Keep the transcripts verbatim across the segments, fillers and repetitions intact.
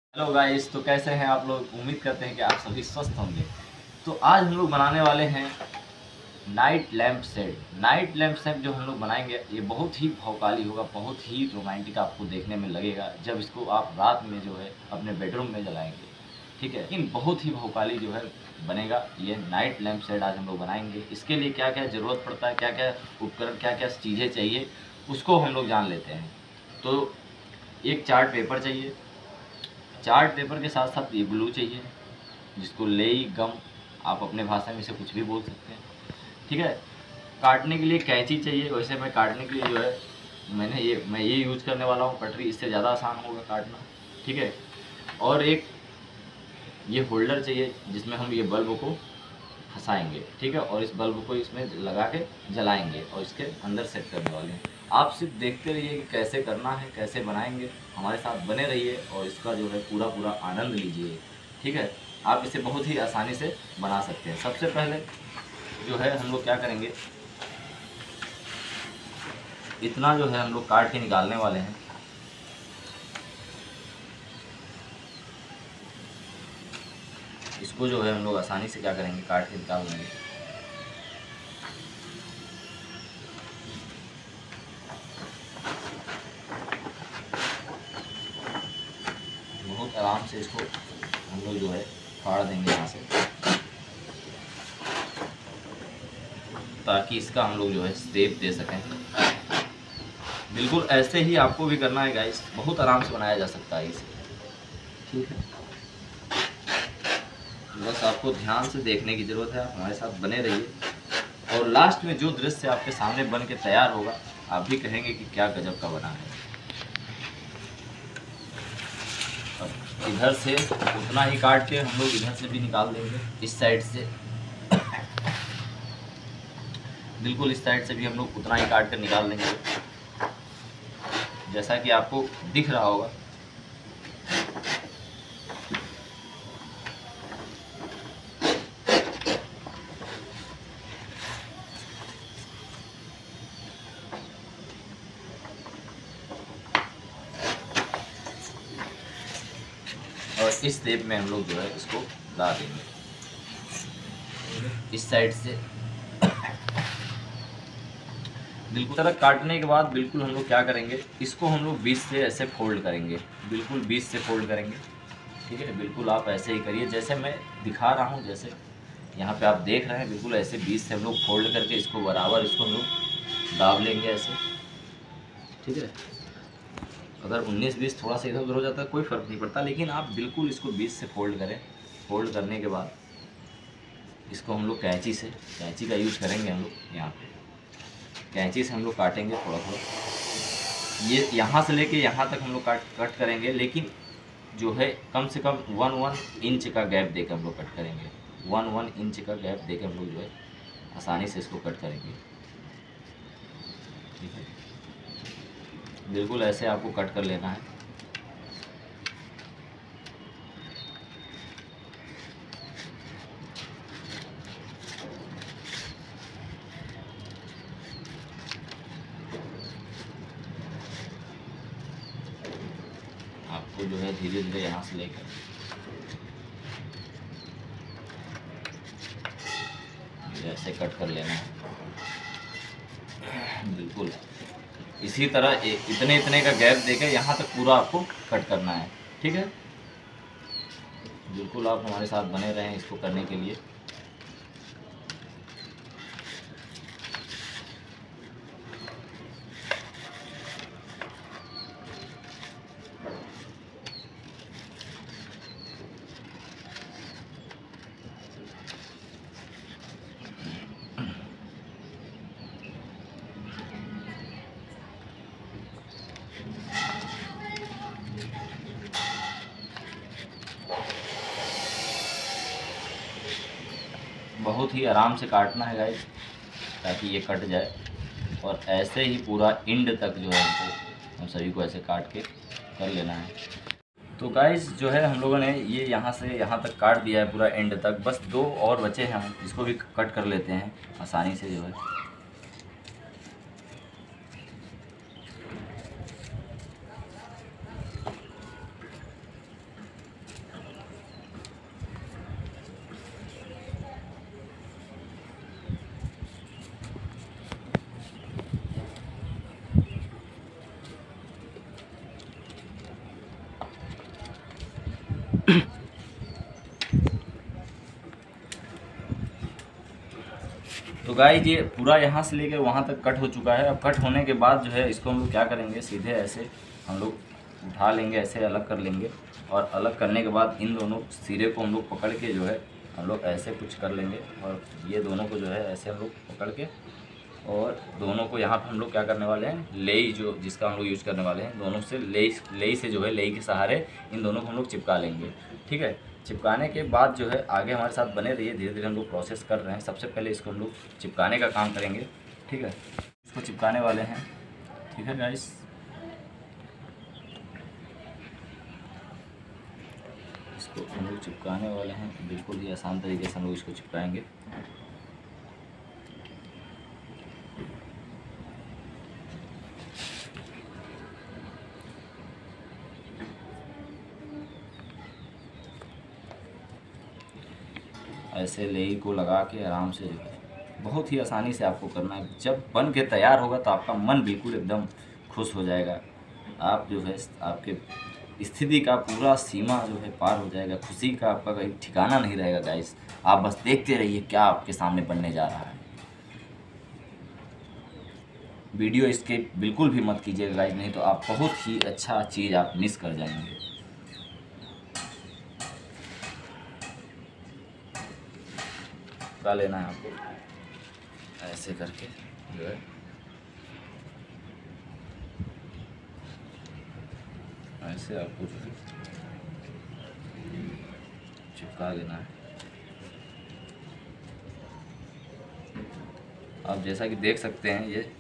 Hello guys, तो कैसे हैं आप लोग। उम्मीद करते हैं कि आप सभी स्वस्थ होंगे। तो आज हम लोग बनाने वाले हैं night lamp set. Night lamp set जो हम लोग बनाएंगे ये बहुत ही भौकाली होगा, बहुत ही रोमांटिक आपको देखने में लगेगा जब इसको आप रात में जो है अपने बेडरूम में जलाएंगे। ठीक है, लेकिन बहुत ही भौकाली जो है बनेगा ये नाइट लैंप सेट आज हम लोग बनाएंगे। इसके लिए क्या क्या ज़रूरत पड़ता है, क्या क्या उपकरण, क्या क्या चीज़ें चाहिए, उसको हम लोग जान लेते हैं। तो एक चार्ट पेपर चाहिए। चार्ट पेपर के साथ साथ ये ग्लू चाहिए, जिसको लेई गम आप अपने भाषा में इसे कुछ भी बोल सकते हैं। ठीक है, काटने के लिए कैंची चाहिए। वैसे मैं काटने के लिए जो है मैंने ये मैं ये यूज़ करने वाला हूँ कटरी, इससे ज़्यादा आसान होगा काटना। ठीक है, और एक ये होल्डर चाहिए जिसमें हम ये बल्ब को फंसाएंगे। ठीक है, और इस बल्ब को इसमें लगा के जलाएंगे और इसके अंदर सेट करने वाले हैं। आप सिर्फ देखते रहिए कि कैसे करना है, कैसे बनाएंगे, हमारे साथ बने रहिए और इसका जो है पूरा पूरा आनंद लीजिए। ठीक है, आप इसे बहुत ही आसानी से बना सकते हैं। सबसे पहले जो है हम लोग क्या करेंगे, इतना जो है हम लोग काट के निकालने वाले हैं। इसको जो है हम लोग आसानी से क्या करेंगे, काट के निकाल लेंगे। बहुत आराम से इसको हम लोग जो है फाड़ देंगे यहाँ से, ताकि इसका हम लोग जो है शेप दे सकें। बिल्कुल ऐसे ही आपको भी करना है गाइस, बहुत आराम से बनाया जा सकता है इसे। ठीक है, बस आपको ध्यान से देखने की ज़रूरत है, आप हमारे साथ बने रहिए और लास्ट में जो दृश्य आपके सामने बन के तैयार होगा आप भी कहेंगे कि क्या गजब का बना है। अब इधर से उतना ही काट के हम लोग इधर से भी निकाल देंगे, इस साइड से बिल्कुल इस साइड से भी हम लोग उतना ही काट कर निकाल देंगे, जैसा कि आपको दिख रहा होगा। और इस शेप में हम लोग जो है इसको ला देंगे इस साइड से। बिल्कुल तरह काटने के बाद बिल्कुल हम लोग क्या करेंगे, इसको हम लोग बीच से ऐसे फोल्ड करेंगे, बिल्कुल बीच से फोल्ड करेंगे। ठीक है, बिल्कुल आप ऐसे ही करिए जैसे मैं दिखा रहा हूँ, जैसे यहाँ पे आप देख रहे हैं। बिल्कुल ऐसे बीच से हम लोग फोल्ड करके इसको बराबर इसको हम लोग दाब लेंगे ऐसे। ठीक है, अगर उन्नीस बीस थोड़ा सा इधर उधर हो जाता है कोई फ़र्क नहीं पड़ता, लेकिन आप बिल्कुल इसको बीच से फोल्ड करें। फोल्ड करने के बाद इसको हम लोग कैंची से, कैंची का यूज़ करेंगे हम लोग यहाँ पे, कैंची से हम लोग काटेंगे थोड़ा थोड़ा। ये यहाँ से लेके यहाँ तक हम लोग काट कट करेंगे, लेकिन जो है कम से कम वन वन इंच का गैप देकर हम लोग कट करेंगे। वन वन इंच का गैप देकर हम लोग जो है आसानी से इसको कट करेंगे। ठीक है, बिल्कुल ऐसे आपको कट कर लेना है। आपको जो है धीरे धीरे यहाँ से लेकर ऐसे कट कर लेना है। बिल्कुल इसी तरह इतने इतने का गैप देकर यहाँ तक पूरा आपको कट करना है। ठीक है, बिल्कुल आप हमारे साथ बने रहें इसको करने के लिए। बहुत ही आराम से काटना है गाइस, ताकि ये कट जाए। और ऐसे ही पूरा इंड तक जो है हमको हम सभी को ऐसे काट के कर लेना है। तो गाइस जो है हम लोगों ने ये यहाँ से यहाँ तक काट दिया है पूरा एंड तक। बस दो और बचे हैं, हम इसको भी कट कर लेते हैं आसानी से जो है। तो गाइस ये पूरा यहाँ से लेकर वहाँ तक कट हो चुका है। अब कट होने के बाद जो है इसको हम लोग क्या करेंगे, सीधे ऐसे हम लोग उठा लेंगे, ऐसे अलग कर लेंगे। और अलग करने के बाद इन दोनों सिरे को हम लोग पकड़ के जो है हम लोग ऐसे कुछ कर लेंगे। और ये दोनों को जो है ऐसे हम लोग पकड़ के और दोनों को यहाँ पर हम लोग क्या करने वाले हैं, लेई जो जिसका हम लोग यूज़ करने वाले हैं, दोनों से लेई लेई से जो है लेई के सहारे इन दोनों को हम लोग चिपका लेंगे। ठीक है, चिपकाने के बाद जो है आगे हमारे साथ बने रहिए, धीरे धीरे हम लोग प्रोसेस कर रहे हैं। सबसे पहले इसको हम लोग चिपकाने का काम करेंगे। ठीक है, इसको चिपकाने वाले हैं। ठीक है गाइस, इसको हम लोग चिपकाने वाले हैं। बिल्कुल ही आसान तरीके से हम लोग इसको चिपकाएंगे। ऐसे लेई को लगा के आराम से जो है बहुत ही आसानी से आपको करना है। जब बन के तैयार होगा तो आपका मन बिल्कुल एकदम खुश हो जाएगा। आप जो है आपके स्थिति का पूरा सीमा जो है पार हो जाएगा। खुशी का आपका कहीं ठिकाना नहीं रहेगा गाइस। आप बस देखते रहिए क्या आपके सामने बनने जा रहा है। वीडियो स्किप बिल्कुल भी मत कीजिएगा गाइस, नहीं तो आप बहुत ही अच्छा चीज़ आप मिस कर जाएंगे। का लेना है आपको ऐसे करके जो है ऐसे आपको जो है चिपका देना है। आप जैसा कि देख सकते हैं ये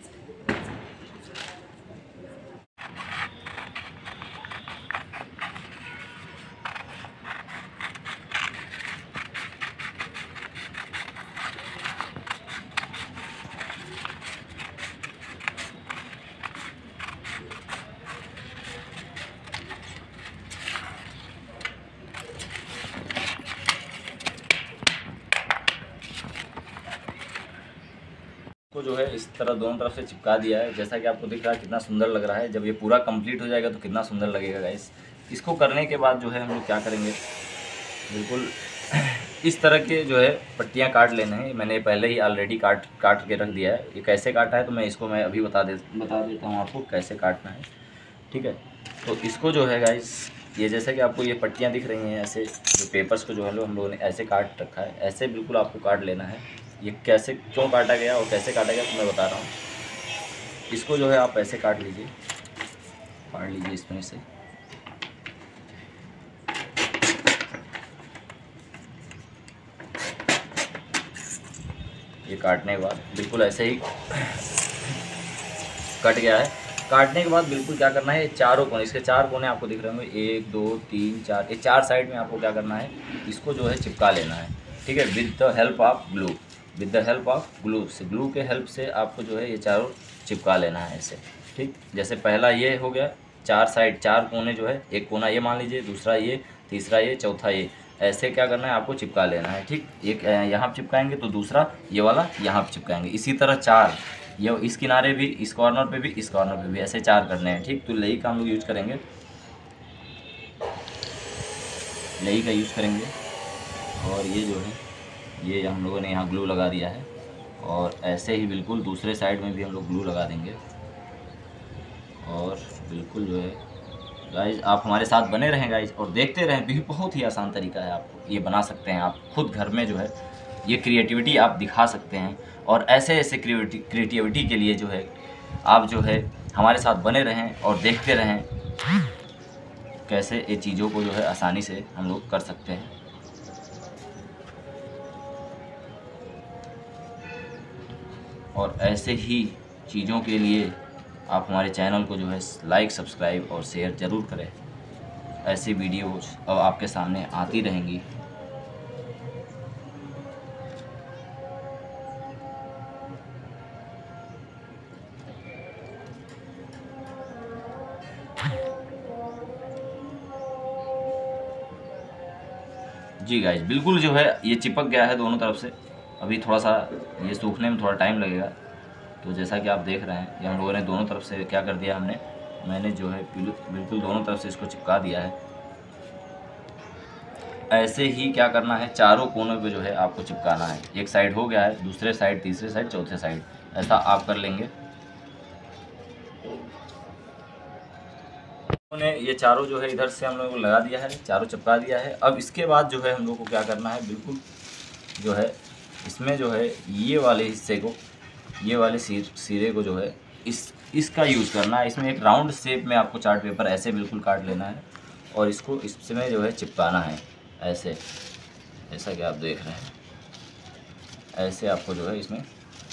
को जो है इस तरह दोनों तरफ से चिपका दिया है। जैसा कि आपको दिख रहा है कितना सुंदर लग रहा है। जब ये पूरा कंप्लीट हो जाएगा तो कितना सुंदर लगेगा गाइस। इसको करने के बाद जो है हम लोग क्या करेंगे, बिल्कुल इस तरह के जो है पट्टियाँ काट लेने हैं। मैंने पहले ही ऑलरेडी काट काट के रख दिया है। ये कैसे काटा है तो मैं इसको मैं अभी बता दे बता देता हूँ आपको कैसे काटना है। ठीक है, तो इसको जो है गाइस ये जैसे कि आपको ये पट्टियाँ दिख रही हैं, ऐसे जो पेपर्स को जो है हम लोगों ने ऐसे काट रखा है। ऐसे बिल्कुल आपको काट लेना है। ये कैसे क्यों काटा गया और कैसे काटा गया तो मैं बता रहा हूँ। इसको जो है आप ऐसे काट लीजिए, फाड़ लीजिए इसमें से। ये काटने के बाद बिल्कुल ऐसे ही कट गया है। काटने के बाद बिल्कुल क्या करना है, चारों कोने, इसके चार कोने आपको दिख रहे होंगे, एक दो तीन चार, ये चार साइड में आपको क्या करना है, इसको जो है चिपका लेना है। ठीक है, with the help of glue, with the help of glue से, ग्लू के हेल्प से आपको जो है ये चारों चिपका लेना है ऐसे। ठीक, जैसे पहला ये हो गया, चार साइड चार कोने जो है, एक कोना ये मान लीजिए, दूसरा ये, तीसरा ये, चौथा ये, ऐसे क्या करना है आपको चिपका लेना है। ठीक, एक यहाँ चिपकाएंगे तो दूसरा ये वाला यहाँ पर चिपकाएंगे। इसी तरह चार, ये इस किनारे भी, इस कॉर्नर पे भी, इस कॉर्नर पे भी, ऐसे चार करने हैं। ठीक, तो लेई का हम लोग यूज करेंगे, लेई का यूज़ करेंगे। और ये जो है ये हम लोगों ने यहाँ ग्लू लगा दिया है। और ऐसे ही बिल्कुल दूसरे साइड में भी हम लोग ग्लू लगा देंगे। और बिल्कुल जो है गाइज आप हमारे साथ बने रहें गाइज, और देखते रहें। भी बहुत ही आसान तरीका है, आपको ये बना सकते हैं। आप खुद घर में जो है ये क्रिएटिविटी आप दिखा सकते हैं। और ऐसे ऐसे क्रिएटिविटी के लिए जो है आप जो है हमारे साथ बने रहें और देखते रहें कैसे ये चीज़ों को जो है आसानी से हम लोग कर सकते हैं। और ऐसे ही चीज़ों के लिए आप हमारे चैनल को जो है लाइक, सब्सक्राइब और शेयर ज़रूर करें। ऐसी वीडियोज़ अब आपके सामने आती रहेंगी। जी गाइज, बिल्कुल जो है ये चिपक गया है दोनों तरफ से। अभी थोड़ा सा ये सूखने में थोड़ा टाइम लगेगा। तो जैसा कि आप देख रहे हैं, ये हम लोगों ने दोनों तरफ से क्या कर दिया, हमने मैंने जो है बिल्कुल दोनों तरफ से इसको चिपका दिया है। ऐसे ही क्या करना है, चारों कोनों पे जो है आपको चिपकाना है। एक साइड हो गया है, दूसरे साइड, तीसरे साइड, चौथे साइड, ऐसा आप कर लेंगे। ने ये चारों जो है इधर से हम लोगों को लगा दिया है, चारों चिपका दिया है। अब इसके बाद जो है हम लोग को क्या करना है, बिल्कुल जो है इसमें जो है ये वाले हिस्से को, ये वाले सिर सिरे को जो है इस इसका यूज़ करना है। इसमें एक राउंड शेप में आपको चार्ट पेपर ऐसे बिल्कुल काट लेना है और इसको इसमें जो है चिपकाना है ऐसे, जैसा कि आप देख रहे हैं। ऐसे आपको जो है इसमें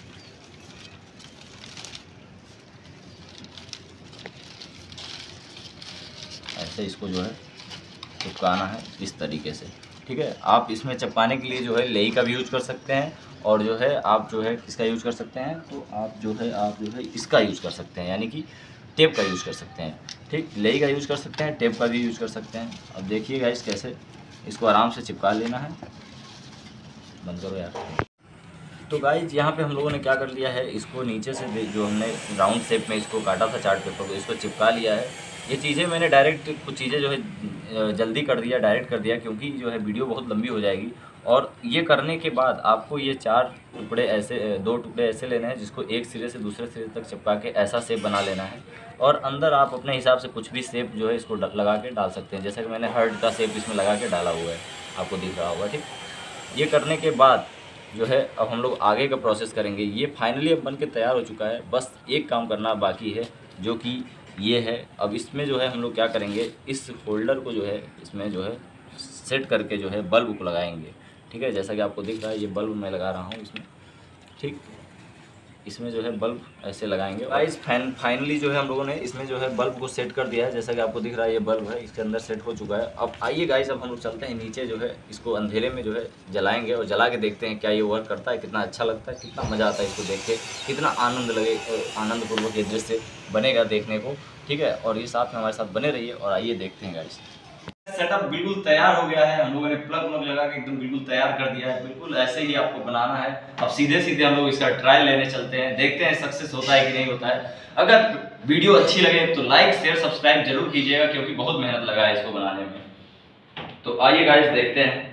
ऐसे इसको जो है चिपकाना है इस तरीके से, ठीक है। आप इसमें चिपकाने के लिए जो है लेई का भी यूज कर सकते हैं और जो है आप जो है किसका यूज़ कर सकते हैं, तो आप जो है आप जो है इसका यूज़ कर सकते हैं, यानी कि टेप का यूज़ कर सकते हैं, ठीक। लेई का यूज़ कर सकते हैं, टेप का भी यूज़ कर सकते हैं। अब देखिए गाइस कैसे इसको आराम से चिपका लेना है। बंद करो यार। तो गाइस यहाँ पे हम लोगों ने क्या कर लिया है, इसको नीचे से जो हमने राउंड शेप में इसको काटा था चार्ट पेपर को, इसको चिपका लिया है। ये चीज़ें मैंने डायरेक्ट कुछ चीज़ें जो है जल्दी कर दिया, डायरेक्ट कर दिया, क्योंकि जो है वीडियो बहुत लंबी हो जाएगी। और ये करने के बाद आपको ये चार टुकड़े ऐसे, दो टुकड़े ऐसे लेने हैं जिसको एक सिरे से दूसरे सिरे तक चिपका के ऐसा शेप बना लेना है। और अंदर आप अपने हिसाब से कुछ भी शेप जो है इसको लगा के डाल सकते हैं, जैसा कि मैंने हार्ट का शेप इसमें लगा के डाला हुआ है, आपको दिख रहा होगा, ठीक। ये करने के बाद जो है अब हम लोग आगे का प्रोसेस करेंगे। ये फाइनली अब बन के तैयार हो चुका है, बस एक काम करना बाकी है जो कि ये है। अब इसमें जो है हम लोग क्या करेंगे, इस होल्डर को जो है इसमें जो है सेट करके जो है बल्ब को लगाएंगे, ठीक है। जैसा कि आपको दिख रहा है ये बल्ब मैं लगा रहा हूँ इसमें, ठीक। इसमें जो है बल्ब ऐसे लगाएंगे। गाइस फाइन फाइनली जो है हम लोगों ने इसमें जो है बल्ब को सेट कर दिया है, जैसा कि आपको दिख रहा है ये बल्ब है, इसके अंदर सेट हो चुका है। अब आइए गाइस अब हम लोग चलते हैं नीचे, जो है इसको अंधेरे में जो है जलाएंगे और जला के देखते हैं क्या ये वर्क करता है, कितना अच्छा लगता है, कितना मज़ा आता है इसको देख के, कितना आनंद लगे, आनंदपूर्वक ये दृश्य बनेगा देखने को, ठीक है। और ये साथ में हमारे साथ बने रहिए और आइए देखते हैं गाइस। सेटअप बिल्कुल तैयार हो गया है, हम लोगों ने प्लग व्लग लगा के एकदम बिल्कुल तैयार कर दिया है। बिल्कुल ऐसे ही आपको बनाना है। अब सीधे सीधे हम लोग इसका ट्रायल लेने चलते हैं, देखते हैं सक्सेस होता है कि नहीं होता है। अगर वीडियो अच्छी लगे तो लाइक शेयर सब्सक्राइब जरूर कीजिएगा, क्योंकि बहुत मेहनत लगा है इसको बनाने में। तो आइए गाइस देखते हैं।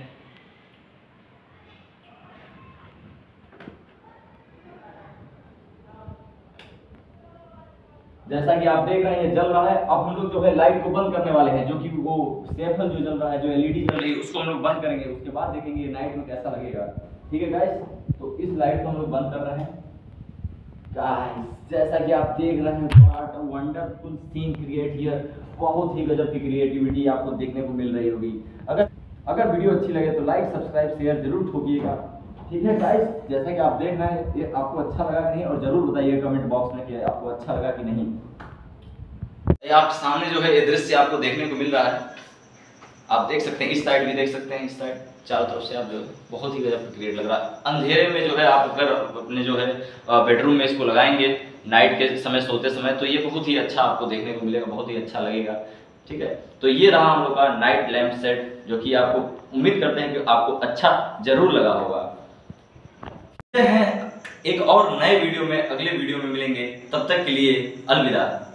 जैसा कि आप देख रहे हैं ये जल रहा है। अब हम लोग जो है लाइट को बंद करने वाले हैं, जो कि वो सेफल जो जल रहा है, जो एलईडी जल रही है, उसको हम लोग बंद करेंगे। उसके बाद देखेंगे नाइट में कैसा लगेगा, ठीक है गाइस। तो इस लाइट को हम लोग बंद कर रहे हैं गाइस। जैसा कि आप देख रहे हैं, what a wonderful scene create here. बहुत ही गजब की क्रिएटिविटी आपको देखने को मिल रही होगी। अगर अगर वीडियो अच्छी लगे तो लाइक सब्सक्राइब शेयर जरूर ठोकिएगा, ठीक है गाइस। जैसा कि आप देख रहे हैं ये आपको अच्छा लगा कि नहीं, और जरूर बताइए कमेंट बॉक्स में कि आपको अच्छा लगा कि नहीं। आप सामने जो है ये दृश्य आपको देखने को मिल रहा है, आप देख सकते हैं, इस साइड भी देख सकते हैं, इस साइड चारों तरफ से आप जो बहुत ही गजब क्रिएट लग रहा है। अंधेरे में जो है आप अगर अपने जो है बेडरूम में इसको लगाएंगे नाइट के समय, सोते समय, तो ये बहुत ही अच्छा आपको देखने को मिलेगा, बहुत ही अच्छा लगेगा, ठीक है। तो ये रहा हम लोग का नाइट लैंप सेट, जो कि आपको उम्मीद करते हैं कि आपको अच्छा जरूर लगा होगा। हैं एक और नए वीडियो में, अगले वीडियो में मिलेंगे, तब तक के लिए अलविदा।